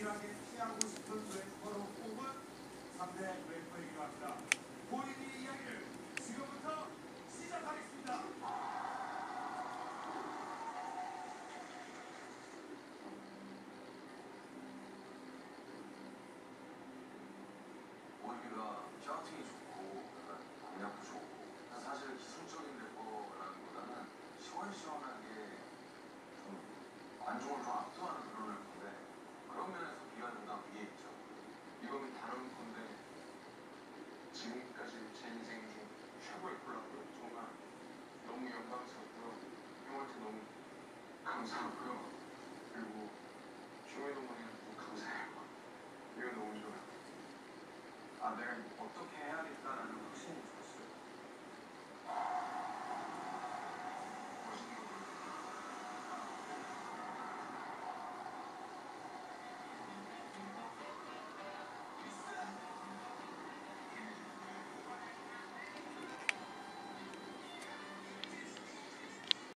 유일하게 피하고 싶은 래퍼로 꼽은 3대 래퍼이기도 합니다. 본인의 이야기를 지금부터 시작하겠습니다. 오히려 샤우팅이 좋고 공략도 좋고 사실 기술적인 래퍼라기보다는 시원시원하게 좀 관중을 좀 압도하는 그런 래퍼인데 그런 면에서 비관보다 위에 있죠. 이거는 다른 건데 지금까지 제 인생 중 최고의 콜라보요. 정말 너무 영광스럽고요. 형한테 너무 감사하고요. 그리고 쇼미더머니한테도 감사해요. 이거 너무 좋아요. 내가 어떻게 해야겠다라는